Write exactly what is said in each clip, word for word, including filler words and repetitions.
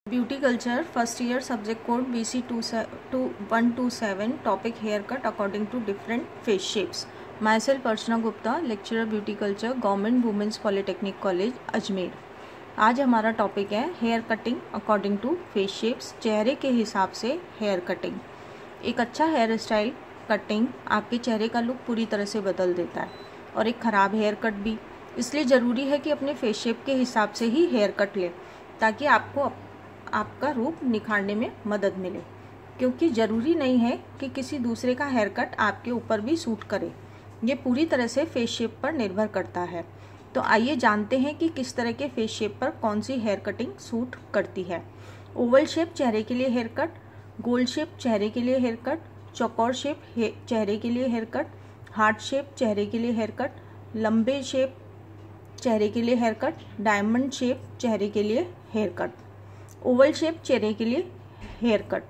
Beauty culture first year subject code B C two two one two seven topic hair cut according to different face shapes. Myself Archana Gupta, lecturer beauty culture, government women's polytechnic college Ajmer. आज हमारा topic है hair cutting according to face shapes, चेहरे के हिसाब से hair cutting. एक अच्छा hair style cutting आपके चेहरे का लुक पूरी तरह से बदल देता है और एक ख़राब हेयर कट भी। इसलिए ज़रूरी है कि अपने फेस शेप के हिसाब से ही हेयर कट लें ताकि आपको आपका रूप निखारने में मदद मिले, क्योंकि ज़रूरी नहीं है कि किसी दूसरे का हेयर कट आपके ऊपर भी सूट करे। ये पूरी तरह से फेस शेप पर निर्भर करता है। तो आइए जानते हैं कि किस तरह के फेस शेप पर कौन सी हेयर कटिंग सूट करती है। ओवल शेप चेहरे के लिए हेयर कट, गोल शेप चेहरे के लिए हेयर कट, चौकोर शेप चेहरे के लिए हेयर कट, हार्ट शेप चेहरे के लिए हेयर कट, लंबे शेप चेहरे के लिए हेयर कट, डायमंड शेप चेहरे के लिए हेयर कट, ओवल शेप चेहरे के लिए हेयर कट।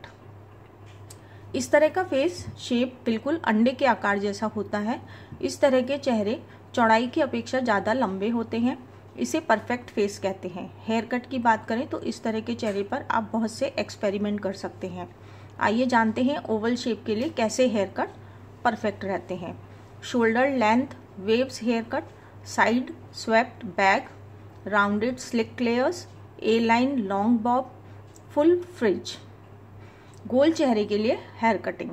इस तरह का फेस शेप बिल्कुल अंडे के आकार जैसा होता है। इस तरह के चेहरे चौड़ाई की अपेक्षा ज़्यादा लंबे होते हैं। इसे परफेक्ट फेस कहते हैं। हेयर कट की बात करें तो इस तरह के चेहरे पर आप बहुत से एक्सपेरिमेंट कर सकते हैं। आइए जानते हैं ओवल शेप के लिए कैसे हेयर कट परफेक्ट रहते हैं। Shoulder length waves hair cut, side swept back, rounded sleek layers, A line long bob, full fringe. गोल चेहरे के लिए हेयर कटिंग।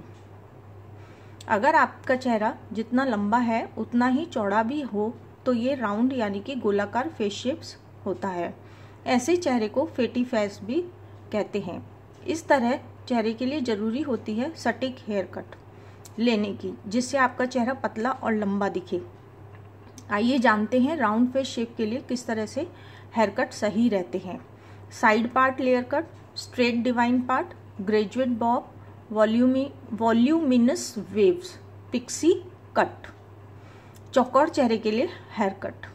अगर आपका चेहरा जितना लंबा है उतना ही चौड़ा भी हो तो ये राउंड यानी कि गोलाकार फेस शेप्स होता है। ऐसे चेहरे को फेटी फेस भी कहते हैं। इस तरह चेहरे के लिए ज़रूरी होती है सटीक हेयर कट लेने की, जिससे आपका चेहरा पतला और लंबा दिखे। आइए जानते हैं राउंड फेस शेप के लिए किस तरह से हेयर कट सही रहते हैं। Side part layer cut, straight divine part, graduate bob, volume voluminous waves, pixie cut. चौकोर चेहरे के लिए हेयर कट।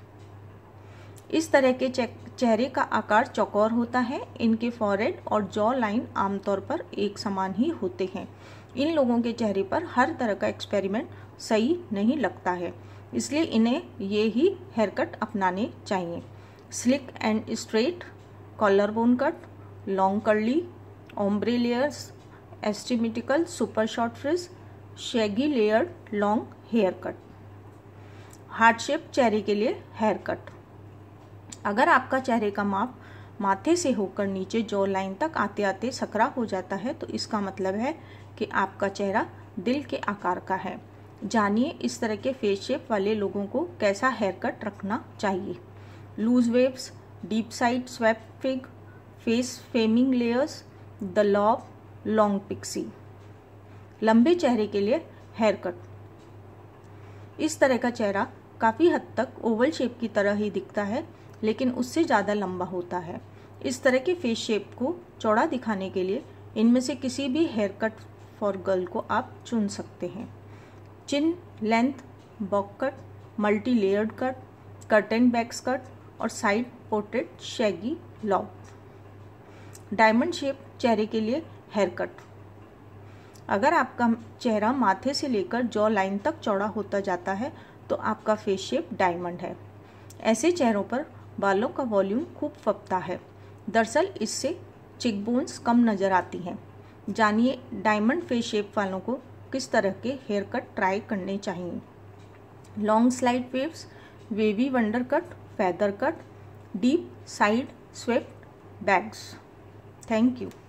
इस तरह के चेहरे का आकार चौकोर होता है। इनके फॉरहेड और जॉ लाइन आमतौर पर एक समान ही होते हैं। इन लोगों के चेहरे पर हर तरह का एक्सपेरिमेंट सही नहीं लगता है, इसलिए इन्हें ये ही हेयर कट अपनाने चाहिए। Sleek and straight, collar bone cut, long curly, ombre layers, asymmetrical super short fringe, shaggy layered long hair cut. Heart shape चेहरे के लिए हेयर कट। अगर आपका चेहरे का माप माथे से होकर नीचे जॉ लाइन तक आते आते सकरा हो जाता है तो इसका मतलब है कि आपका चेहरा दिल के आकार का है। जानिए इस तरह के फेस शेप वाले लोगों को कैसा हेयर कट रखना चाहिए। Loose waves, deep side swept fig, face framing layers, the lob, long pixie. लंबे चेहरे के लिए हेयर कट। इस तरह का चेहरा काफ़ी हद तक ओवल शेप की तरह ही दिखता है, लेकिन उससे ज़्यादा लंबा होता है। इस तरह के फेस शेप को चौड़ा दिखाने के लिए इनमें से किसी भी हेयर कट फॉर गर्ल को आप चुन सकते हैं। Chin length bob cut, multi layered cut, curtain bangs cut और side portrait shaggy lob. Diamond shape चेहरे के लिए हेयर कट। अगर आपका चेहरा माथे से लेकर जॉ लाइन तक चौड़ा होता जाता है तो आपका फेस शेप डायमंड है। ऐसे चेहरों पर बालों का वॉल्यूम खूब फपता है। दरअसल इससे चिक बोन्स कम नज़र आती हैं। जानिए डायमंड फेस शेप वालों को किस तरह के हेयर कट ट्राई करने चाहिए। Long slide waves, wavy wonder cut, feather cut, deep side swept bangs. Thank you.